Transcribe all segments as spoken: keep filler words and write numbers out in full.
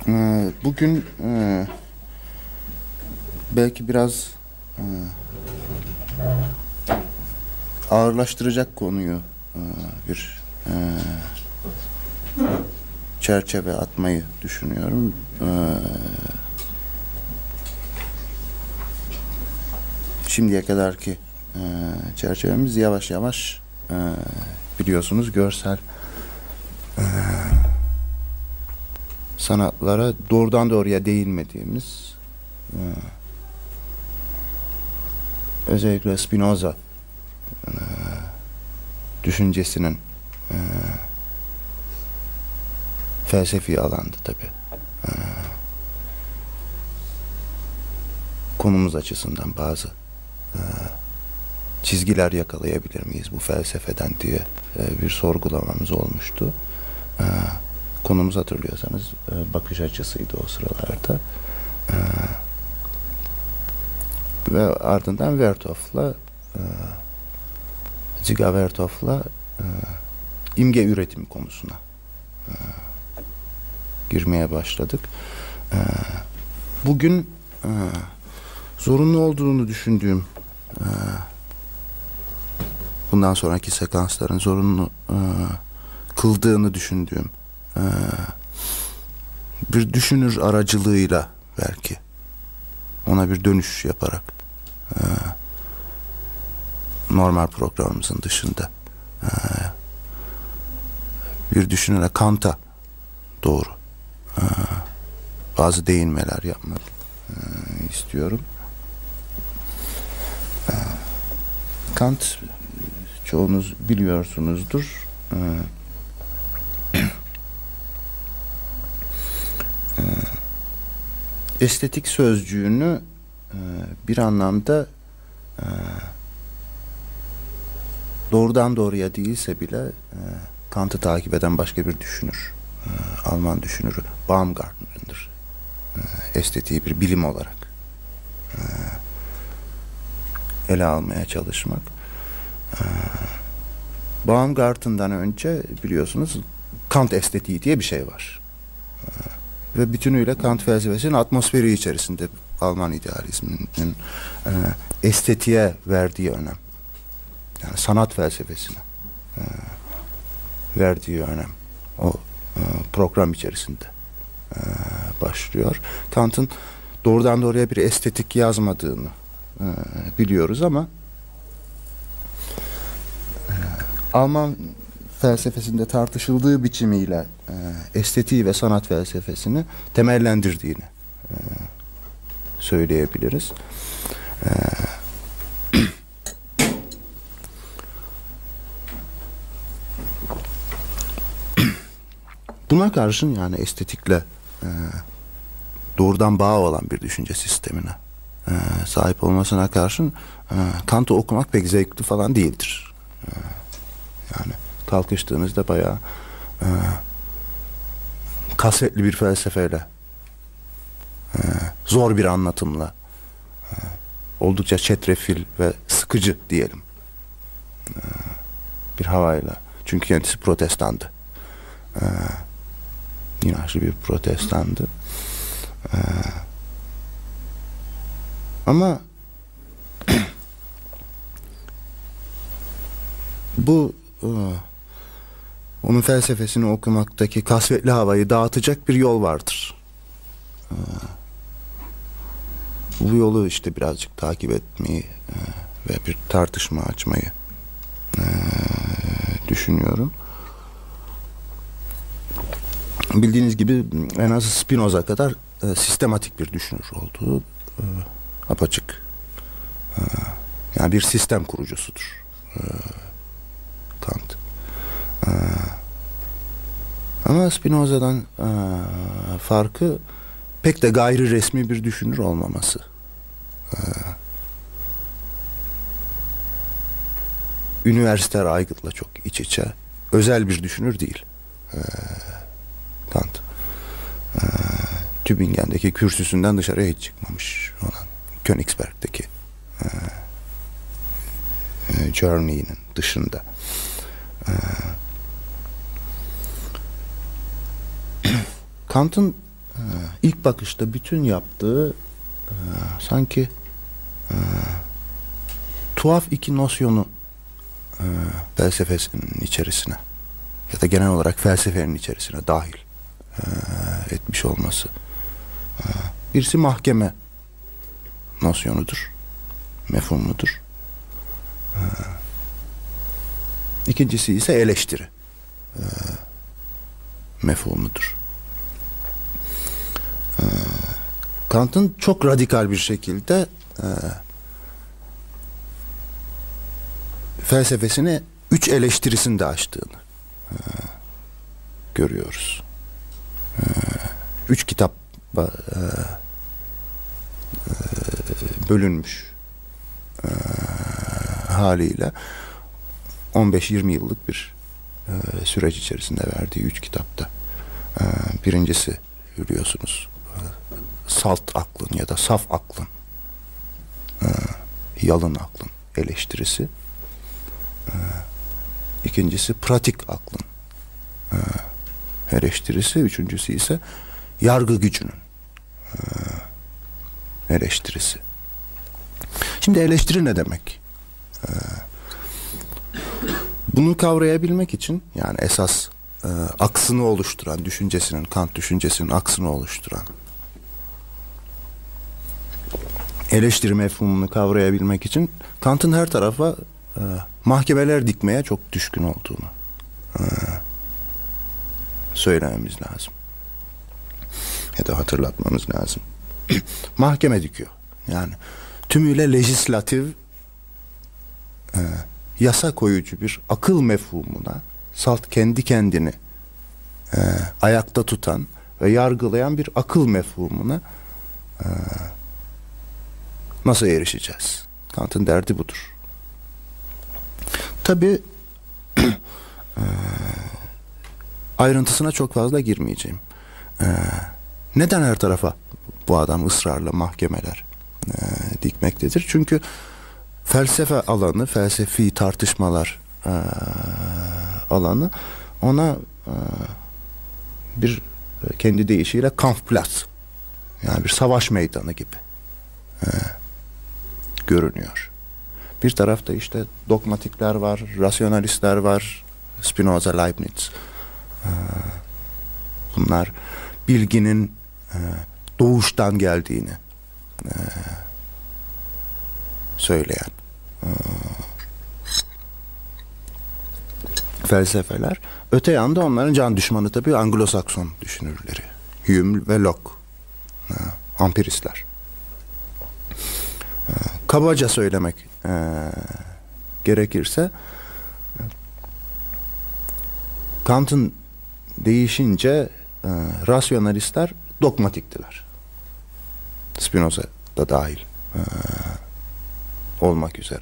Ee, bugün e, belki biraz e, ağırlaştıracak konuyu e, bir e, çerçeve atmayı düşünüyorum. E, şimdiye kadarki e, çerçevemiz yavaş yavaş e, biliyorsunuz görsel e, sanatlara doğrudan doğruya değinmediğimiz, e, özellikle Spinoza e, düşüncesinin e, felsefi alanda tabii e, konumuz açısından bazı e, çizgiler yakalayabilir miyiz bu felsefeden diye e, bir sorgulamamız olmuştu. E, konumuz hatırlıyorsanız e, bakış açısıydı o sıralarda. E, ve ardından Vertof'la e, Dziga Vertof'la e, imge üretimi konusuna e, girmeye başladık. E, bugün e, zorunlu olduğunu düşündüğüm, e, bundan sonraki sekansların zorunlu e, kıldığını düşündüğüm e, bir düşünür aracılığıyla belki ona bir dönüş yaparak e, normal programımızın dışında e, bir düşünüre Kant'a doğru e, bazı değinmeler yapmak e, istiyorum. E, Kant çoğunuz biliyorsunuzdur. E, e, estetik sözcüğünü e, bir anlamda e, doğrudan doğruya değilse bile e, Kant'ı takip eden başka bir düşünür, e, Alman düşünürü Baumgartner'ındır. E, estetiği bir bilim olarak e, ele almaya çalışmak. E, Baumgartner'dan önce biliyorsunuz Kant estetiği diye bir şey var. E, ve bütünüyle Kant felsefesinin atmosferi içerisinde Alman idealizminin e, estetiğe verdiği önem. Yani sanat felsefesine e, verdiği önem o e, program içerisinde e, başlıyor. Kant'ın doğrudan doğruya bir estetik yazmadığını e, biliyoruz ama e, Alman felsefesinde tartışıldığı biçimiyle e, estetiği ve sanat felsefesini temellendirdiğini e, söyleyebiliriz. E, Buna karşın yani estetikle e, doğrudan bağ olan bir düşünce sistemine e, sahip olmasına karşın e, Kant'ı okumak pek zevkli falan değildir. E, yani kalkıştığınızda bayağı e, kasvetli bir felsefeyle, e, zor bir anlatımla, e, oldukça çetrefil ve sıkıcı diyelim e, bir havayla. Çünkü kendisi protestandı. E, inançlı bir protestandı. Ee, ama bu e, onun felsefesini okumaktaki kasvetli havayı dağıtacak bir yol vardır. Ee, bu yolu işte birazcık takip etmeyi e, ve bir tartışma açmayı e, düşünüyorum. Bildiğiniz gibi en az Spinoza kadar e, sistematik bir düşünür olduğu e, apaçık. E, yani bir sistem kurucusudur e, Kant. E, ama Spinoza'dan e, farkı pek de gayri resmi bir düşünür olmaması. E, üniversiter aygıtla çok iç içe, özel bir düşünür değil. E, Kant. Ee, Tübingen'deki kürsüsünden dışarıya hiç çıkmamış olan Königsberg'deki e, e, Journey'nin dışında. Ee, Kant'ın e, ilk bakışta bütün yaptığı e, sanki e, tuhaf iki nosyonu e, felsefesinin içerisine ya da genel olarak felsefenin içerisine dahil e, etmiş olması. E, birisi mahkeme nosyonudur, mefhumudur. E, ikincisi ise eleştiri e, mefhumudur. E, Kant'ın çok radikal bir şekilde e, felsefesini üç eleştirisinde açtığını e, görüyoruz. E, üç kitap e, e, bölünmüş e, haliyle on beş yirmi yıllık bir e, süreç içerisinde verdiği üç kitapta. E, birincisi biliyorsunuz e, salt aklın ya da saf aklın e, yalın aklın eleştirisi. E, ikincisi pratik aklın e, eleştirisi. Üçüncüsü ise yargı gücünün e, eleştirisi. Şimdi eleştiri ne demek? E, bunu kavrayabilmek için yani esas e, aksını oluşturan, düşüncesinin, Kant düşüncesinin aksını oluşturan eleştiri mefhumunu kavrayabilmek için Kant'ın her tarafa e, mahkemeler dikmeye çok düşkün olduğunu e, söylememiz lazım. Ya da hatırlatmamız lazım. Mahkeme dikiyor. Yani tümüyle lejislatif, e, yasa koyucu bir akıl mefhumuna, salt kendi kendini e, ayakta tutan ve yargılayan bir akıl mefhumuna e, nasıl erişeceğiz? Kant'ın derdi budur. Tabii e, ayrıntısına çok fazla girmeyeceğim. E, neden her tarafa bu adam ısrarla mahkemeler e, dikmektedir? Çünkü felsefe alanı, felsefi tartışmalar e, alanı ona e, bir kendi deyişiyle Kampfplatz, yani bir savaş meydanı gibi e, görünüyor. Bir tarafta işte dogmatikler var, rasyonalistler var, Spinoza, Leibniz. E, bunlar bilginin e, doğuştan geldiğini e, söyleyen e, felsefeler. Öte yanda onların can düşmanı tabii Anglo-Sakson düşünürleri. Hume ve Locke. E, ampiristler. E, kabaca söylemek e, gerekirse Kant'ın değişince e, rasyonalistler dogmatiktiler. Spinoza da dahil e, olmak üzere.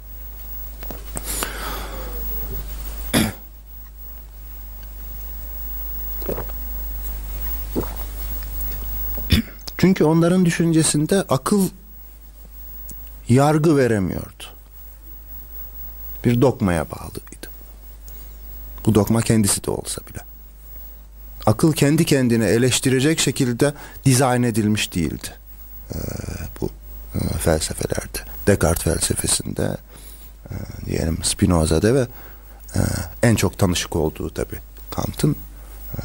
Çünkü onların düşüncesinde akıl yargı veremiyordu. Bir dogmaya bağlıydı. Bu dogma kendisi de olsa bile. Akıl kendi kendini eleştirecek şekilde dizayn edilmiş değildi. Ee, bu e, felsefelerde. Descartes felsefesinde, e, diyelim Spinoza'da ve e, en çok tanışık olduğu tabii Kant'ın e,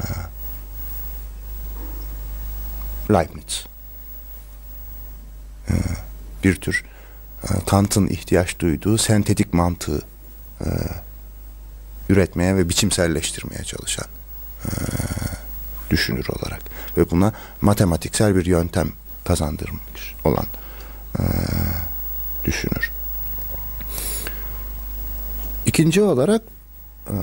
Leibniz. E, bir tür e, Kant'ın ihtiyaç duyduğu sentetik mantığı e, üretmeye ve biçimselleştirmeye çalışan e, düşünür olarak ve buna matematiksel bir yöntem kazandırmış olan e, düşünür. İkinci olarak e,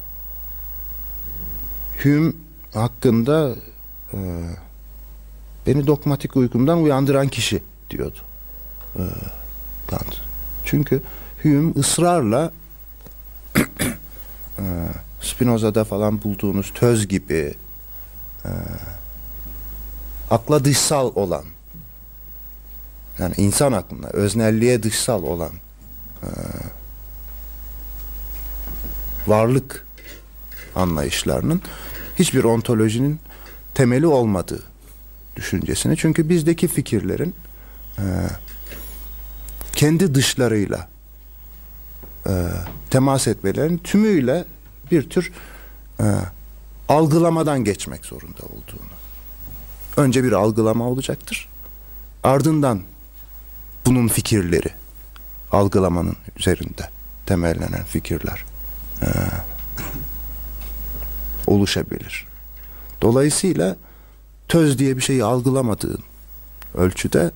Hume hakkında e, beni dogmatik uykumdan uyandıran kişi diyordu e, Kant. Çünkü Hume ısrarla e, Spinoza'da falan bulduğunuz töz gibi e, akla dışsal olan, yani insan aklına, öznelliğe dışsal olan e, varlık anlayışlarının hiçbir ontolojinin temeli olmadığı düşüncesini. Çünkü bizdeki fikirlerin e, kendi dışlarıyla e, temas etmelerin tümüyle bir tür e, algılamadan geçmek zorunda olduğunu. Önce bir algılama olacaktır. Ardından bunun fikirleri, algılamanın üzerinde temellenen fikirler e, oluşabilir. Dolayısıyla töz diye bir şeyi algılamadığın ölçüde,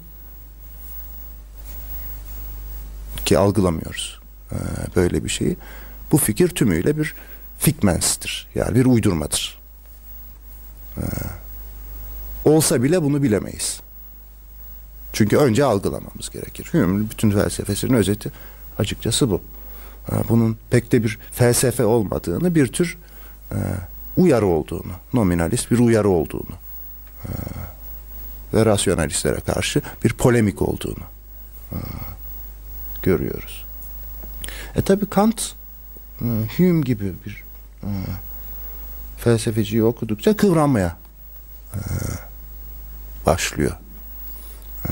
ki algılamıyoruz e, böyle bir şeyi, bu fikir tümüyle bir figments'tir. Yani bir uydurmadır. E, olsa bile bunu bilemeyiz. Çünkü önce algılamamız gerekir. Hume'un bütün felsefesinin özeti açıkçası bu. E, bunun pek de bir felsefe olmadığını, bir tür e, uyarı olduğunu, nominalist bir uyarı olduğunu e, ve rasyonalistlere karşı bir polemik olduğunu e, görüyoruz. E tabi Kant, e, Hume gibi bir e, felsefeciyi okudukça kıvranmaya e, başlıyor. E,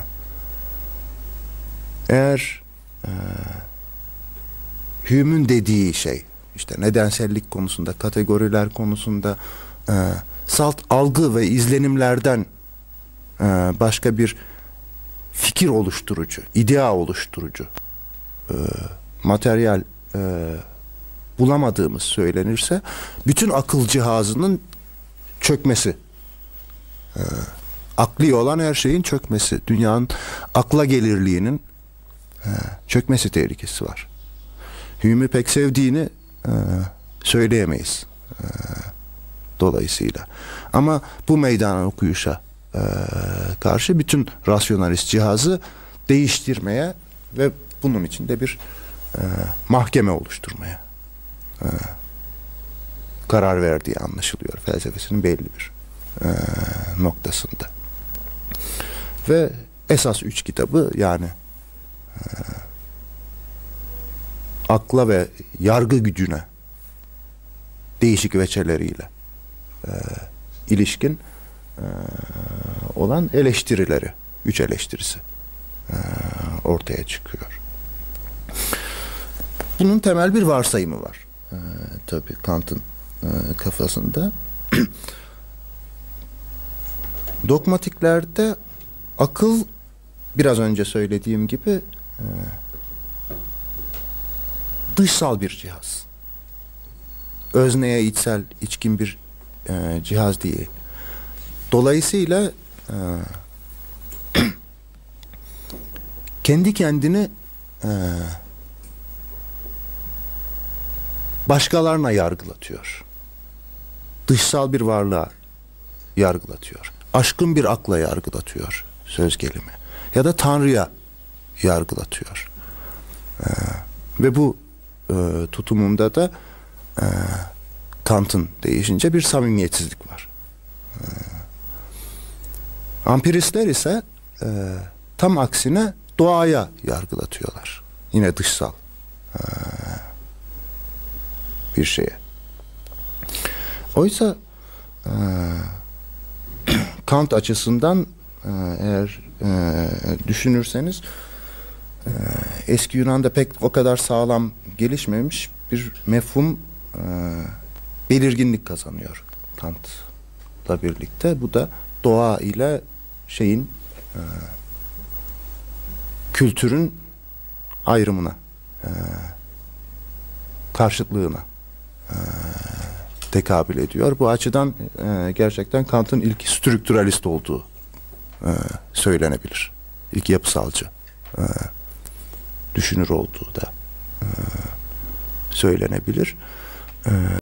eğer e, Hume'un dediği şey, işte nedensellik konusunda, kategoriler konusunda e, salt algı ve izlenimlerden e, başka bir fikir oluşturucu, idea oluşturucu e, materyal e, bulamadığımız söylenirse, bütün akıl cihazının çökmesi, e, akli olan her şeyin çökmesi, dünyanın akla gelirliğinin e, çökmesi tehlikesi var. Hume'u pek sevdiğini e, söyleyemeyiz e, dolayısıyla. Ama bu meydan okuyuşa e, karşı bütün rasyonalist cihazı değiştirmeye ve bunun için de bir e, mahkeme oluşturmaya e, karar verdiği anlaşılıyor felsefesinin belli bir e, noktasında. Ve esas üç kitabı, yani e, akla ve yargı gücüne değişik veçeleriyle e, ilişkin e, olan eleştirileri, üç eleştirisi e, ortaya çıkıyor. Bunun temel bir varsayımı var. E, tabii Kant'ın e, kafasında. Dogmatiklerde akıl, biraz önce söylediğim gibi, e, dışsal bir cihaz. Özneye içsel, içkin bir e, cihaz değil. Dolayısıyla e, kendi kendini e, başkalarına yargılatıyor. Dışsal bir varlığa yargılatıyor. Aşkın bir akla yargılatıyor, söz gelimi. Ya da Tanrı'ya yargılatıyor. E, ve bu e, tutumunda da e, Kant'ın değişince bir samimiyetsizlik var. E, Ampiristler ise e, tam aksine doğaya yargılatıyorlar. Yine dışsal e, bir şeye. Oysa e, Kant açısından e, eğer e, düşünürseniz e, eski Yunan'da pek o kadar sağlam gelişmemiş bir mefhum e, belirginlik kazanıyor Kant'la birlikte. Bu da doğa ile şeyin e, kültürün ayrımına, e, karşıtlığına e, tekabül ediyor. Bu açıdan e, gerçekten Kant'ın ilk strüktüralist olduğu e, söylenebilir. İlk yapısalcı e, düşünür olduğu da e, söylenebilir. E,